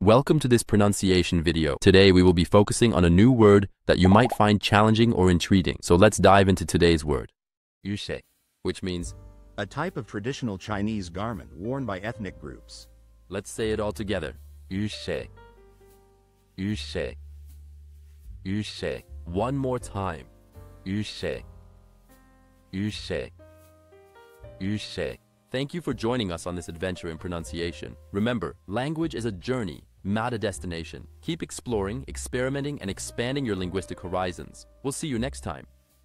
Welcome to this pronunciation video. Today we will be focusing on a new word that you might find challenging or intriguing. So let's dive into today's word. Huchai, which means a type of traditional Chinese garment worn by ethnic groups. Let's say it all together. Huchai. Huchai. Huchai. One more time. Huchai. Huchai. Huchai. Thank you for joining us on this adventure in pronunciation. Remember, language is a journey, not a destination. Keep exploring, experimenting, and expanding your linguistic horizons. We'll see you next time.